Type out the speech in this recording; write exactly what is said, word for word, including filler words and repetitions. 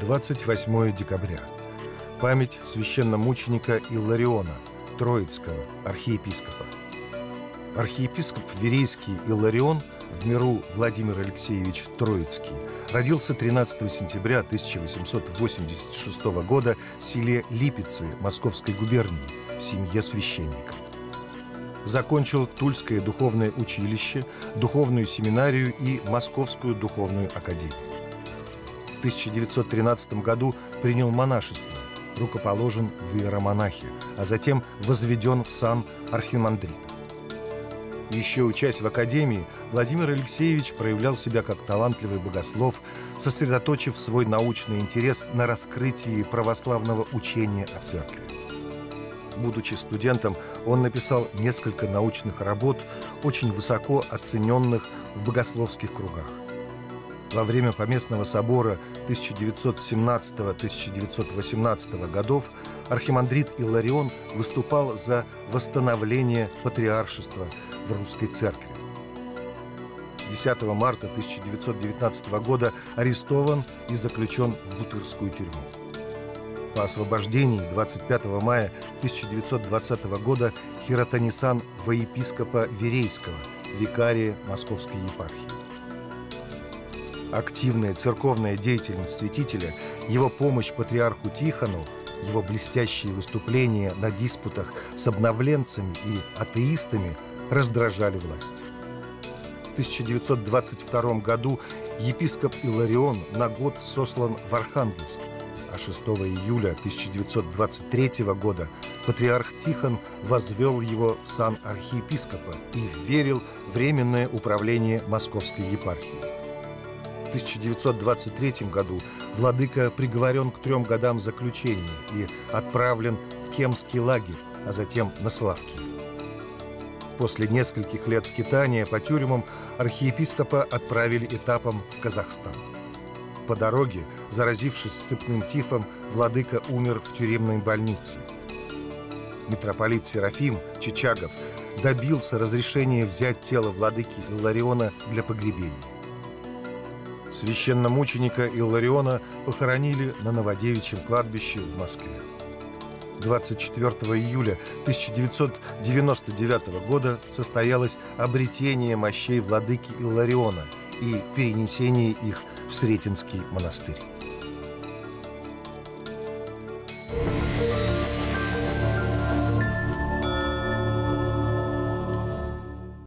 двадцать восьмое декабря. Память священномученика Иллариона, Троицкого, архиепископа. Архиепископ Верейский Илларион, в миру Владимир Алексеевич Троицкий, родился тринадцатого сентября тысяча восемьсот восемьдесят шестого года в селе Липицы Московской губернии в семье священника. Закончил Тульское духовное училище, духовную семинарию и Московскую духовную академию. В тысяча девятьсот тринадцатом году принял монашество, рукоположен в иеромонахи, а затем возведен в сан архимандрита. Еще учась в академии, Владимир Алексеевич проявлял себя как талантливый богослов, сосредоточив свой научный интерес на раскрытии православного учения о церкви. Будучи студентом, он написал несколько научных работ, очень высоко оцененных в богословских кругах. Во время Поместного собора тысяча девятьсот семнадцатого — тысяча девятьсот восемнадцатого годов архимандрит Илларион выступал за восстановление патриаршества в русской церкви. десятого марта тысяча девятьсот девятнадцатого года арестован и заключен в Бутырскую тюрьму. По освобождении двадцать пятого мая тысяча девятьсот двадцатого года хиротонисан во епископа Верейского, викария Московской епархии. Активная церковная деятельность святителя, его помощь патриарху Тихону, его блестящие выступления на диспутах с обновленцами и атеистами раздражали власть. В тысяча девятьсот двадцать втором году епископ Илларион на год сослан в Архангельск, а шестого июля тысяча девятьсот двадцать третьего года патриарх Тихон возвел его в сан архиепископа и вверил временное управление Московской епархией. В тысяча девятьсот двадцать третьем году владыка приговорен к трем годам заключения и отправлен в Кемский лагерь, а затем на Славки. После нескольких лет скитания по тюрьмам архиепископа отправили этапом в Казахстан. По дороге, заразившись сыпным тифом, владыка умер в тюремной больнице. Митрополит Серафим Чичагов добился разрешения взять тело владыки Иллариона для погребения. Священномученика Иллариона похоронили на Новодевичьем кладбище в Москве. двадцать четвёртого июля тысяча девятьсот девяносто девятого года состоялось обретение мощей владыки Иллариона и перенесение их в Сретенский монастырь.